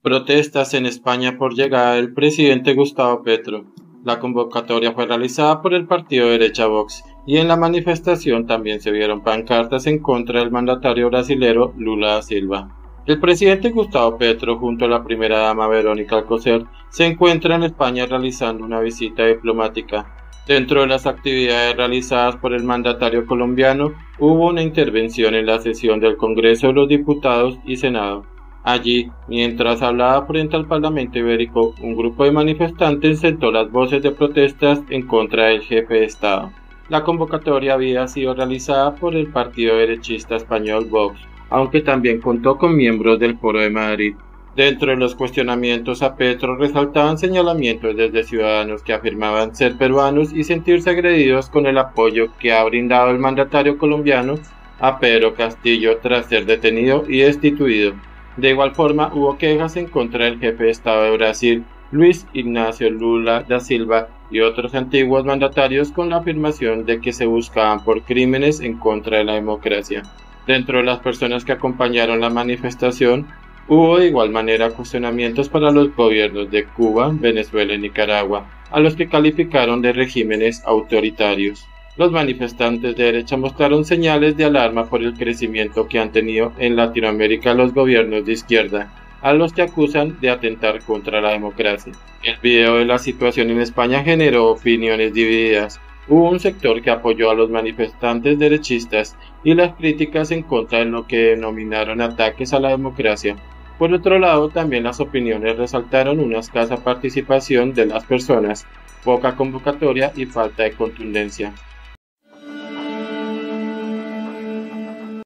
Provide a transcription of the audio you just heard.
Protestas en España por llegada del presidente Gustavo Petro. La convocatoria fue realizada por el partido de derecha Vox y en la manifestación también se vieron pancartas en contra del mandatario brasilero Lula da Silva. El presidente Gustavo Petro junto a la primera dama Verónica Alcocer se encuentra en España realizando una visita diplomática. Dentro de las actividades realizadas por el mandatario colombiano hubo una intervención en la sesión del Congreso de los Diputados y Senado. Allí, mientras hablaba frente al Parlamento Ibérico, un grupo de manifestantes sentó las voces de protestas en contra del jefe de Estado. La convocatoria había sido realizada por el partido derechista español Vox, aunque también contó con miembros del Foro de Madrid. Dentro de los cuestionamientos a Petro resaltaban señalamientos desde ciudadanos que afirmaban ser peruanos y sentirse agredidos con el apoyo que ha brindado el mandatario colombiano a Pedro Castillo tras ser detenido y destituido. De igual forma, hubo quejas en contra del jefe de Estado de Brasil, Luis Ignacio Lula da Silva, y otros antiguos mandatarios con la afirmación de que se buscaban por crímenes en contra de la democracia. Dentro de las personas que acompañaron la manifestación, hubo de igual manera cuestionamientos para los gobiernos de Cuba, Venezuela y Nicaragua, a los que calificaron de regímenes autoritarios. Los manifestantes de derecha mostraron señales de alarma por el crecimiento que han tenido en Latinoamérica los gobiernos de izquierda, a los que acusan de atentar contra la democracia. El video de la situación en España generó opiniones divididas. Hubo un sector que apoyó a los manifestantes derechistas y las críticas en contra de lo que denominaron ataques a la democracia. Por otro lado, también las opiniones resaltaron una escasa participación de las personas, poca convocatoria y falta de contundencia.